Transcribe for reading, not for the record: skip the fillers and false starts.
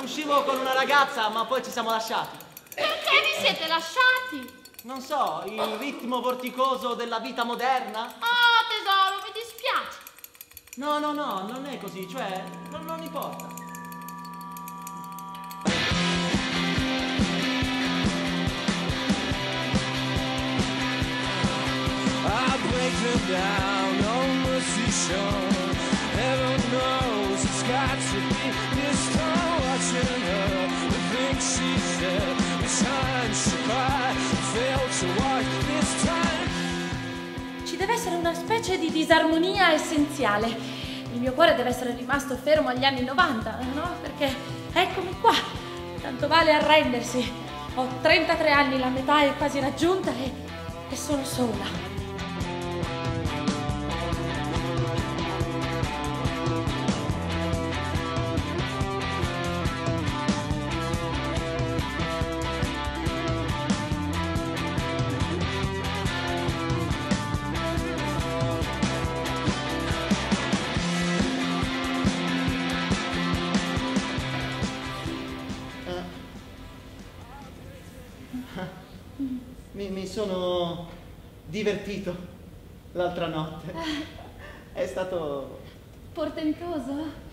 uscivo con una ragazza, ma poi ci siamo lasciati. Perché vi siete lasciati? Non so, il ritmo vorticoso della vita moderna? Oh, tesoro, mi dispiace. No, no, no, non è così, cioè, non importa. I break them down on mercy shore. Heaven knows it's got to be this time watching her. The things she said, the time she cried, failed to watch this time. Ci deve essere una specie di disarmonia essenziale. Il mio cuore deve essere rimasto fermo agli anni 90, no? Perché eccomi qua. Tanto vale arrendersi. Ho 33 anni, la metà è quasi raggiunta e sono sola. Mi sono divertito l'altra notte. È stato Portentoso?